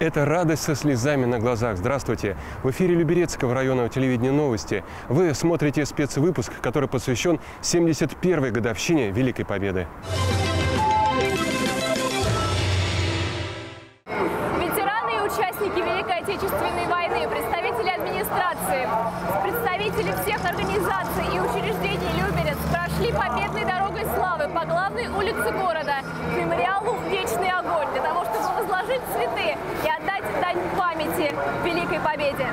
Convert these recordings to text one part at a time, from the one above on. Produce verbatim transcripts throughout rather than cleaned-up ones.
Это радость со слезами на глазах. Здравствуйте! В эфире Люберецкого районного телевидения новости. Вы смотрите спецвыпуск, который посвящен семьдесят первой годовщине Великой Победы. Ветераны и участники Великой Отечественной войны, представители администрации, представители всех организаций и учреждений Люберец прошли победной дорогой славы по главной улице города к мемориалу «Вечный огонь» для того, чтобы возложить цветы и отдать дань памяти Великой Победе.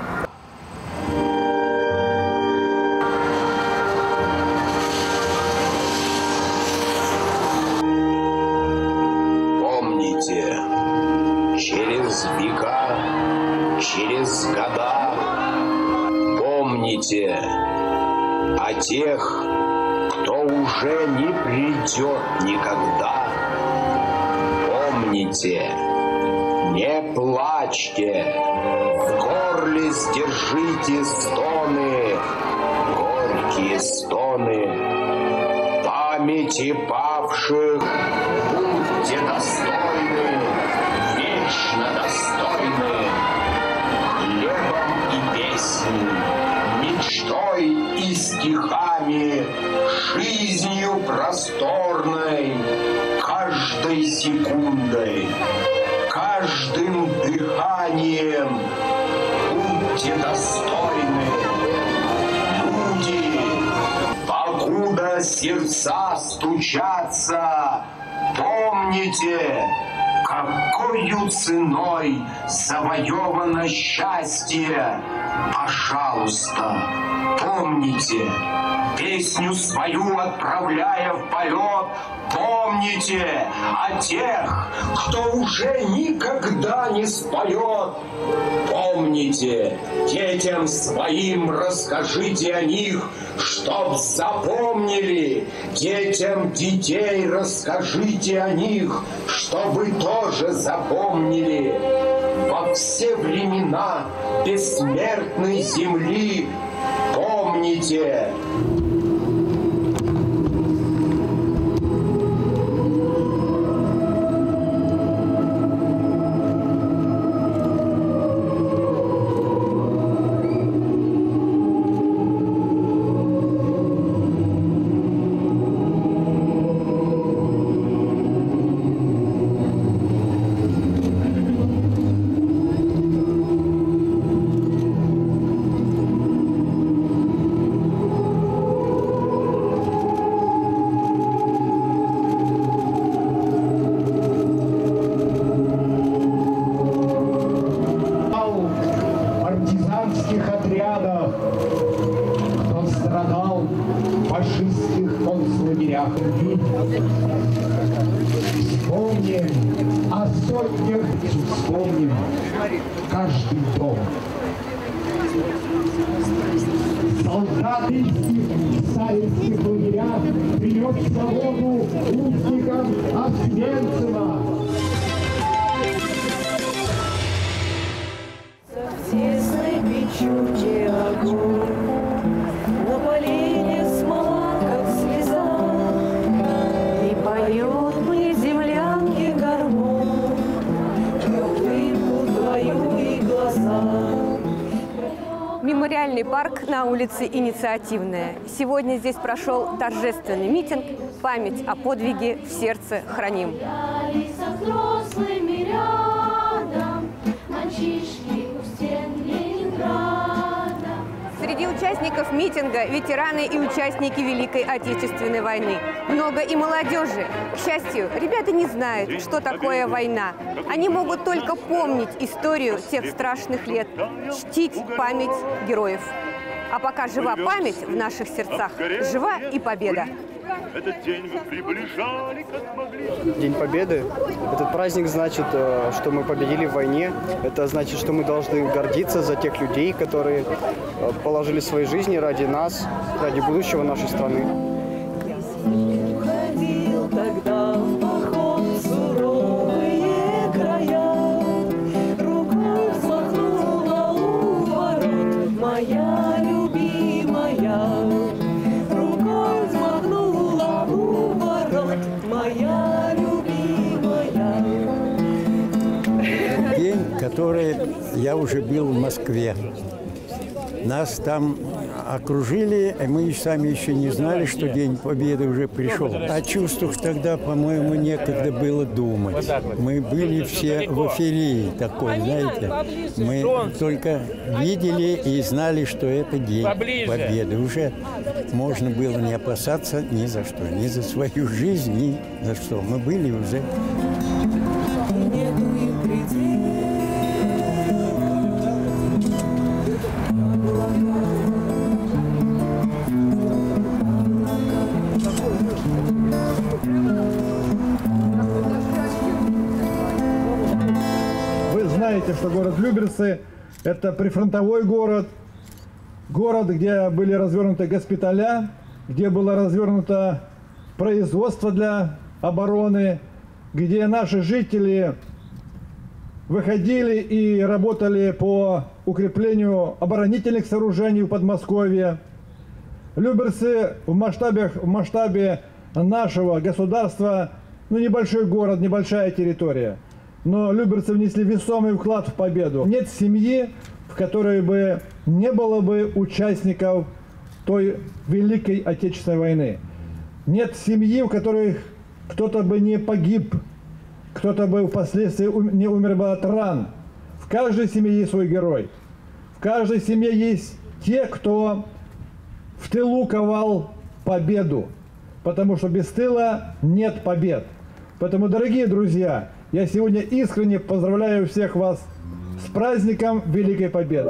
Помните, через века, через года, помните о тех, кто уже не придет никогда. Помните, не плачьте, в горле сдержите стоны, горькие стоны. Памяти павших будьте достойны, вечно достойны, хлебом и песней, мечтой и стихами, жизнью просторной, каждой секундой, каждым дыханием. Будьте достойны, люди, покуда сердца стучатся, помните, какою ценой завоевано счастье. Пожалуйста, помните, песню свою отправляя в полет, помните о тех, кто уже никогда не споет. Помните, детям своим расскажите о них, чтоб запомнили. Детям детей расскажите о них, чтобы тоже запомнили. Во все времена бессмертной земли помните. Отрядах, кто страдал в фашистских концлагерях. Вспомним о сотнях и вспомним каждый дом. Солдаты в советских лагерях принес свободу узникам Освенцима. Чуйте огонь, на полине смола, как слеза, и поет мне землянки гармон, улыбку твою и глаза. Мемориальный парк на улице Инициативная. Сегодня здесь прошел торжественный митинг «Память о подвиге в сердце храним». Среди участников митинга ветераны и участники Великой Отечественной войны. Много и молодежи. К счастью, ребята не знают, что такое война. Они могут только помнить историю тех страшных лет, чтить память героев. А пока жива память в наших сердцах, жива и победа. Этот день мы приближали, как могли. День Победы. Этот праздник значит, что мы победили в войне. Это значит, что мы должны гордиться за тех людей, которые положили свои жизни ради нас, ради будущего нашей страны. Уходил тогда в поход суровые края, рукой взмахнула у ворот моя любимая. Рукой взмахнула у ворот моя любимая. которой я уже был в Москве. Нас там окружили, и мы сами еще не знали, что День Победы уже пришел. О чувствах тогда, по-моему, некогда было думать. Мы были все в эйфории такой, знаете. Мы только видели и знали, что это День Победы. Уже можно было не опасаться ни за что, ни за свою жизнь, ни за что. Мы были уже... Знаете, что город Люберцы – это прифронтовой город, город, где были развернуты госпиталя, где было развернуто производство для обороны, где наши жители выходили и работали по укреплению оборонительных сооружений в Подмосковье. Люберцы в масштабе, в масштабе нашего государства, ну, небольшой город, небольшая территория. Но люберцы внесли весомый вклад в победу. Нет семьи, в которой бы не было бы участников той Великой Отечественной войны. Нет семьи, в которой кто-то бы не погиб, кто-то бы впоследствии не умер бы от ран. В каждой семье есть свой герой. В каждой семье есть те, кто в тылу ковал победу. Потому что без тыла нет побед. Поэтому, дорогие друзья, я сегодня искренне поздравляю всех вас с праздником Великой Победы.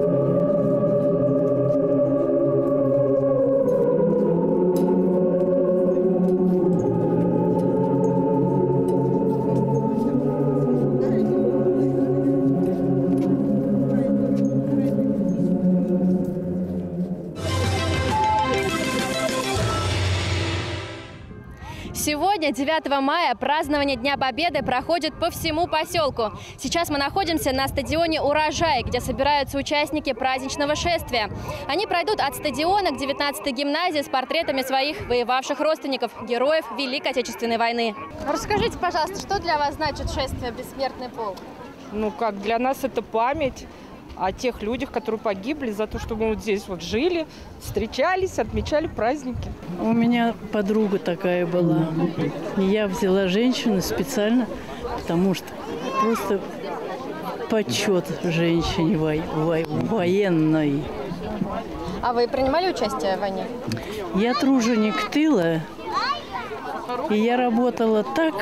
Сегодня, девятого мая, празднование Дня Победы проходит по всему поселку. Сейчас мы находимся на стадионе «Урожай», где собираются участники праздничного шествия. Они пройдут от стадиона к девятнадцатой гимназии с портретами своих воевавших родственников, героев Великой Отечественной войны. Расскажите, пожалуйста, что для вас значит шествие «Бессмертный полк»? Ну, как для нас это память о тех людях, которые погибли за то, что мы вот здесь вот жили, встречались, отмечали праздники. У меня подруга такая была. И я взяла женщину специально, потому что просто почет женщине во во военной. А вы принимали участие в войне? Я труженик тыла, и я работала так,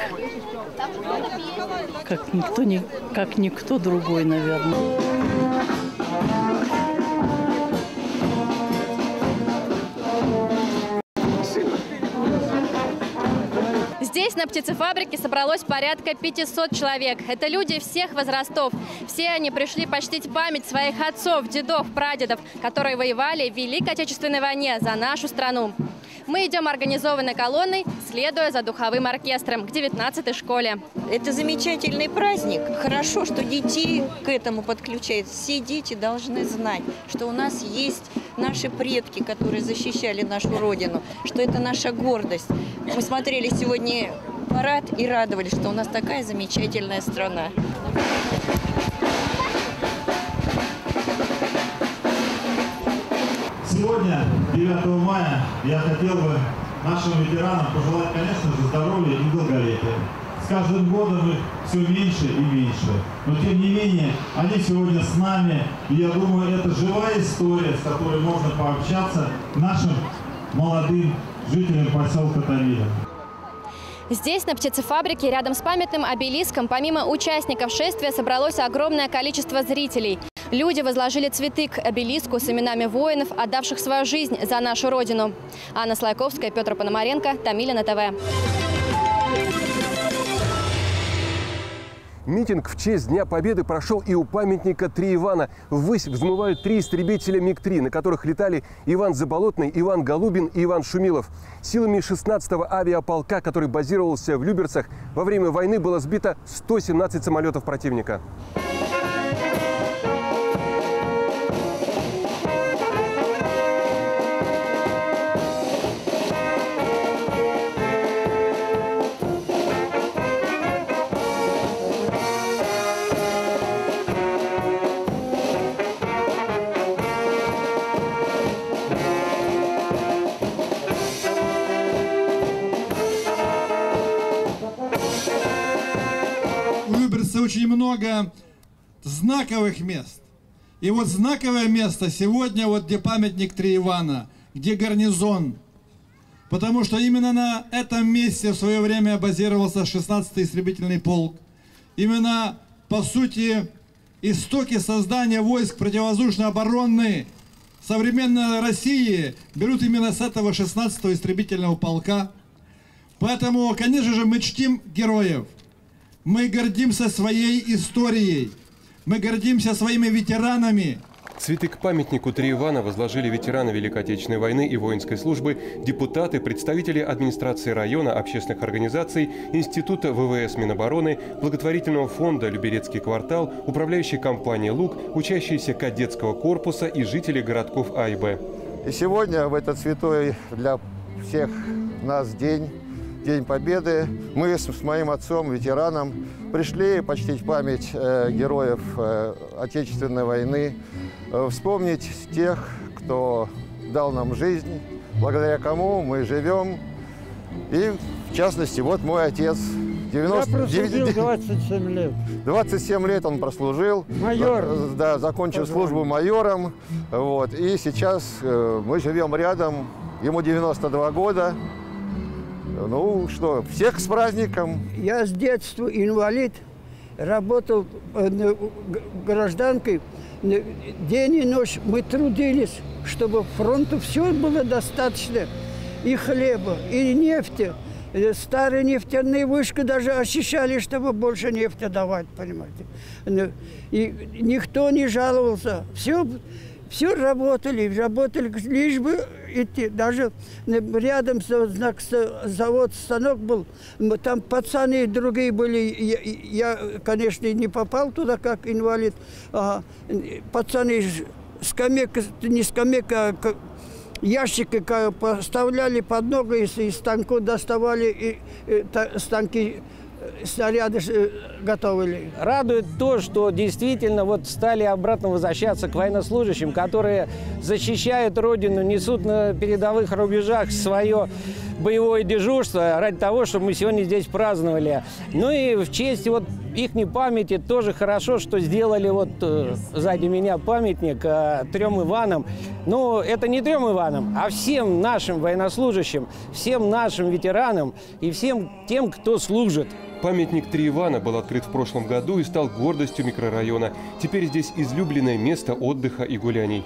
как никто, не, как никто другой, наверное. Здесь, на птицефабрике, собралось порядка пятисот человек. Это люди всех возрастов. Все они пришли почтить память своих отцов, дедов, прадедов, которые воевали в Великой Отечественной войне за нашу страну. Мы идем организованной колонной, следуя за духовым оркестром к девятнадцатой школе. Это замечательный праздник. Хорошо, что детей к этому подключают. Все дети должны знать, что у нас есть наши предки, которые защищали нашу Родину, что это наша гордость. Мы смотрели сегодня парад и радовались, что у нас такая замечательная страна. Сегодня, девятого мая, я хотел бы нашим ветеранам пожелать, конечно же, здоровья и долголетия. С каждым годом их все меньше и меньше. Но, тем не менее, они сегодня с нами. И я думаю, это живая история, с которой можно пообщаться нашим молодым жителям поселка Томиля. Здесь, на птицефабрике, рядом с памятным обелиском, помимо участников шествия, собралось огромное количество зрителей. Люди возложили цветы к обелиску с именами воинов, отдавших свою жизнь за нашу Родину. Анна Слайковская, Петр Пономаренко, Томилино ТВ. Митинг в честь Дня Победы прошел и у памятника Три Ивана. Ввысь взмывают три истребителя миг три, на которых летали Иван Заболотный, Иван Голубин и Иван Шумилов. Силами шестнадцатого авиаполка, который базировался в Люберцах, во время войны было сбито сто семнадцать самолетов противника. много знаковых мест. И вот знаковое место сегодня, вот где памятник Три Ивана, где гарнизон. Потому что именно на этом месте в свое время базировался шестнадцатый истребительный полк. Именно, по сути, истоки создания войск противовоздушной обороны современной России берут именно с этого шестнадцатого истребительного полка. Поэтому, конечно же, мы чтим героев. Мы гордимся своей историей. Мы гордимся своими ветеранами. Цветы к памятнику Три Ивана возложили ветераны Великой Отечественной войны и воинской службы, депутаты, представители администрации района, общественных организаций, Института ВВС Минобороны, благотворительного фонда «Люберецкий квартал», управляющей компании «Луг», учащиеся кадетского корпуса и жители городков А и Б. И сегодня, в этот святой для всех нас день, День Победы, мы с, с моим отцом, ветераном, пришли почтить память э, героев э, Отечественной войны, э, вспомнить тех, кто дал нам жизнь, благодаря кому мы живем. И, в частности, вот мой отец. девяносто... Я прослужил двадцать семь лет. двадцать семь лет он прослужил. Майор. Да, закончил службу майором. Вот, и сейчас э, мы живем рядом, ему девяносто два года. Ну что, всех с праздником! Я с детства инвалид, работал гражданкой. День и ночь мы трудились, чтобы фронту все было достаточно. И хлеба, и нефти. Старые нефтяные вышки даже ощущали, чтобы больше нефти давать, понимаете. И никто не жаловался. Все, все работали, работали, лишь бы идти. Даже рядом завод, станок был, там пацаны другие были. Я, я конечно, не попал туда как инвалид. А пацаны скамейка, не скамейка, а ящики поставляли под ногу, из станку доставали, и, и станки, снаряды готовили. Радует то, что действительно вот стали обратно возвращаться к военнослужащим, которые защищают Родину, несут на передовых рубежах свое боевое дежурство ради того, чтобы мы сегодня здесь праздновали. Ну и в честь вот их памяти тоже хорошо, что сделали вот э, сзади меня памятник э, трем Иванам. Но это не трем Иванам, а всем нашим военнослужащим, всем нашим ветеранам и всем тем, кто служит. Памятник Три Ивана был открыт в прошлом году и стал гордостью микрорайона. Теперь здесь излюбленное место отдыха и гуляний.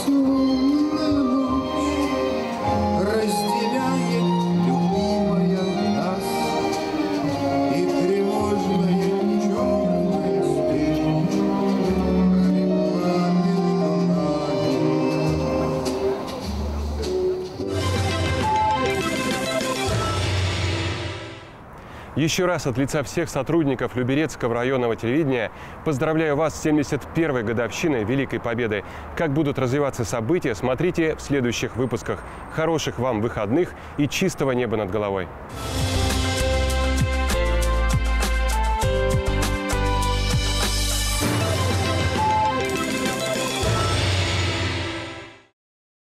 Еще раз от лица всех сотрудников Люберецкого районного телевидения поздравляю вас с семьдесят первой годовщиной Великой Победы. Как будут развиваться события, смотрите в следующих выпусках. Хороших вам выходных и чистого неба над головой.